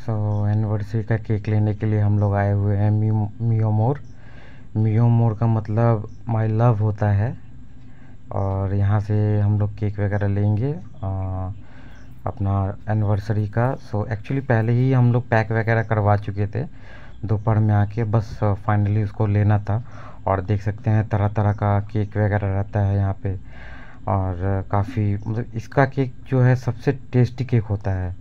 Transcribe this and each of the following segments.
सो anniversary का cake लेने के लिए हम लोग आए हुए हैं मियोमोर। मियोमोर का मतलब माय लव होता है। और यहाँ से हम लोग केक वगैरह लेंगे अपना एनिवर्सरी का। सो एक्चुअली पहले ही हम लोग पैक वगैरह करवा चुके थे दोपहर में आके, बस फाइनली उसको लेना था। और देख सकते हैं तरह तरह का केक वगैरह रहता है यहाँ पे। और काफ़ी मतलब इसका केक जो है सबसे टेस्टी केक होता है।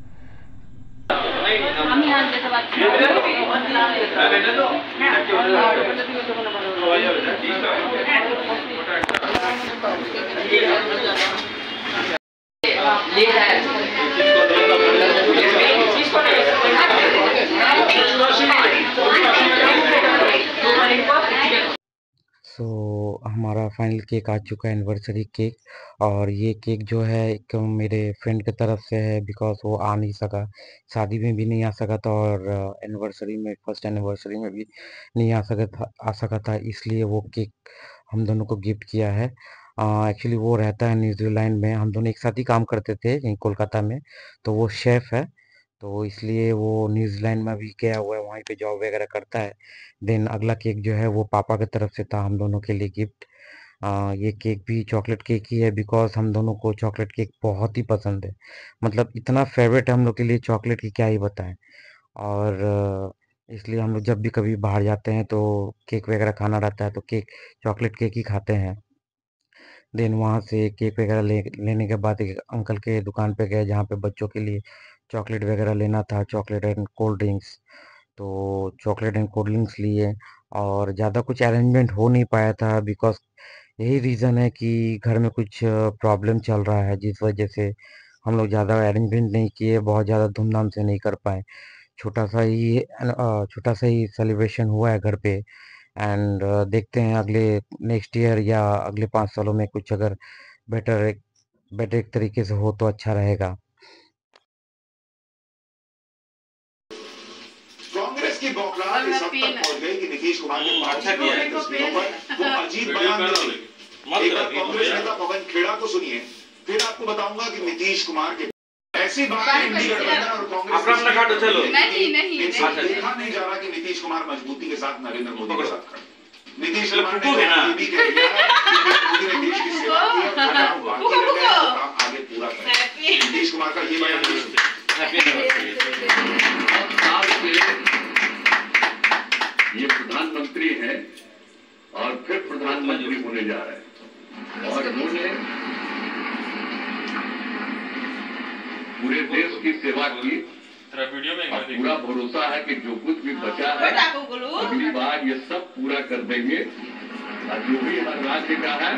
हमारा फाइनल केक आ चुका है, एनिवर्सरी केक। और ये केक जो है एक मेरे फ्रेंड की तरफ से है, बिकॉज वो आ नहीं सका, शादी में भी नहीं आ सका था और एनिवर्सरी में, फर्स्ट एनिवर्सरी में भी नहीं आ सका था, इसलिए वो केक हम दोनों को गिफ्ट किया है। एक्चुअली वो रहता है न्यूजीलैंड में, हम दोनों एक साथ ही काम करते थे यहीं कोलकाता में, तो वो शेफ़ है, तो इसलिए वो न्यूजीलैंड में भी गया हुआ है, वहीं पे जॉब वगैरह करता है। देन अगला केक जो है वो पापा की तरफ से था हम दोनों के लिए गिफ्ट। ये केक भी चॉकलेट केक ही है, बिकॉज हम दोनों को चॉकलेट केक बहुत ही पसंद है। मतलब इतना फेवरेट है हम लोग के लिए चॉकलेट की, क्या ही बताएं। और इसलिए हम लोग जब भी कभी बाहर जाते हैं तो केक वगैरह खाना रहता है तो केक, चॉकलेट केक ही खाते हैं। देन वहाँ से केक वगैरह लेने के बाद एक अंकल के दुकान पे गए जहाँ पे बच्चों के लिए चॉकलेट वगैरह लेना था, चॉकलेट एंड कोल्ड ड्रिंक्स। तो चॉकलेट एंड कोल्ड ड्रिंक्स लिए, और ज़्यादा कुछ अरेंजमेंट हो नहीं पाया था, बिकॉज यही रीज़न है कि घर में कुछ प्रॉब्लम चल रहा है, जिस वजह से हम लोग ज़्यादा अरेंजमेंट नहीं किए, बहुत ज़्यादा धूमधाम से नहीं कर पाए। छोटा सा ही सेलिब्रेशन हुआ है घर पे। एंड देखते हैं अगले नेक्स्ट ईयर या अगले 5 सालों में कुछ अगर बेटर बेटर एक तरीके से हो तो अच्छा रहेगा। कांग्रेस की बौखलाहट इस हद तक पहुंच गई कि नीतीश कुमार के तस्वीरों पर वो अजीब बयान दे। एक बार कांग्रेस नेता पवन खेड़ा को सुनिए, फिर आपको बताऊंगा कि नीतीश कुमार के ऐसी बात इंडी गठबंधन और कांग्रेस देखा नहीं जा रहा कि नीतीश कुमार मजबूती के साथ नरेंद्र मोदी के साथ खड़े। नीतीश कुमार ने भी कह दिया है कि मोदी ने देश की सेवा की और बाकी रह गए तो काम आगे पूरा करें। नीतीश कुमार का ये बयान ये प्रधानमंत्री है और फिर प्रधानमंत्री होने जा रहे हैं, और उन्होंने पूरे देश की सेवा की। और पूरा भरोसा है कि जो कुछ भी बचा है अगली बार ये सब पूरा कर देंगे, और जो भी हर राज्य का है।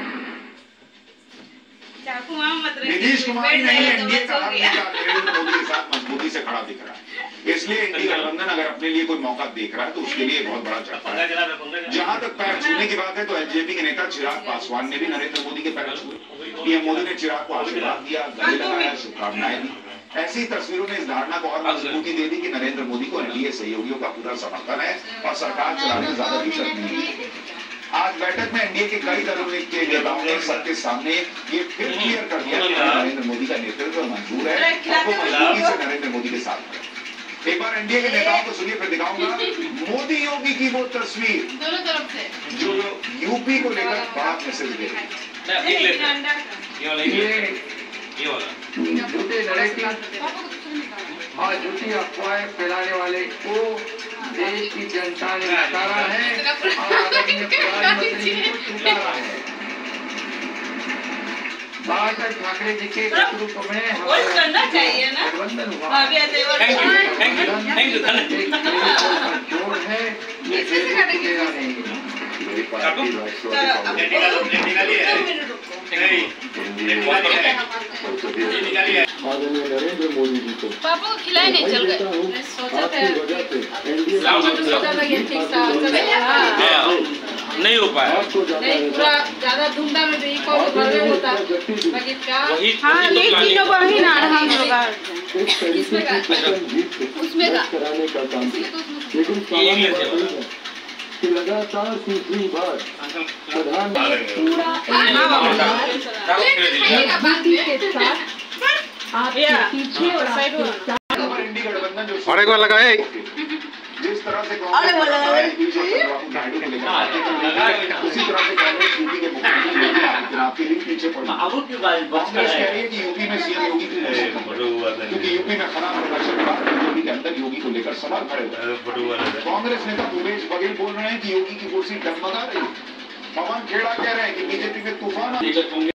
नीतीश कुमार ने एनडीए का नरेंद्र मोदी के साथ मजबूती से खड़ा दिख रहा है, इसलिए एनडीए गठबंधन अगर अपने लिए कोई मौका देख रहा है तो उसके लिए बहुत बड़ा झटका है। जहां तक पैर छूने की बात है तो एलजेपी के नेता चिराग पासवान ने भी नरेंद्र मोदी के पैर छुए। पीएम मोदी ने चिराग को आशीर्वाद दिया, गले लगाया, शुभकामनाएं दी। ऐसी तस्वीरों ने इस धारणा को और मजबूती दे दी कि नरेंद्र मोदी को एनडीए सहयोगियों का पूरा समर्थन है और सरकार चलाने में ज्यादा दिक्कत नहीं है। आज बैठक में एनडीए के कई दलों के नेताओं ने सबके सामने ये फिर क्लियर कर दिया कि नरेंद्र मोदी का नेतृत्व मंजूर है और वो मजबूती से नरेंद्र मोदी के साथ है। एक बार एनडीए के नेताओं को सुनिए, फिर दिखाऊंगा मोदी योगी की वो तस्वीर दोनों तरफ से जो यूपी को लेकर बड़ा मैसेज दे रही है। झूठे नरेटिव और झूठी अफवाहें फैलाने वाले को देश की जनता ने नकारा है और आदरणीय प्रधानमंत्री जी को स्वीकारा है। बादशाह ठाकरे जी के नेतृत्व में गठबंधन हुआ, जोड़ है, ये देगा नहीं। मेरी पार्टी आदरणीय नरेंद्र मोदी जी को पापा को खिलाए नहीं चल गए। नहीं हो पाया, नहीं पूरा ज्यादा धूमधाम में भी कॉल होता बाकी क्या। हाँ लेकिन वही ना हम लोग उसमें का कराने का काम, लेकिन लगातार तीसरी बार प्रधानमंत्री पूरा आपके पीछे और इंडी गठबंधन जो और एक बार लगाए जिस तरह से कांग्रेस नायडू को लेकर उसी तरह से कांग्रेस यूपी के मुख्यमंत्री योगी आदित्यनाथ के लिए पीछे पड़ी। कांग्रेस कह रही है कि यूपी में सीएम योगी की कुर्सी, क्योंकि यूपी में खराब प्रदर्शन के बाद बीजेपी के अंदर योगी को लेकर सवाल खड़े हुए। कांग्रेस नेता भूपेश बघेल बोल रहे हैं कि योगी की कुर्सी डगमगा रही है। पवन खेड़ा कह रहे हैं कि बीजेपी में तूफान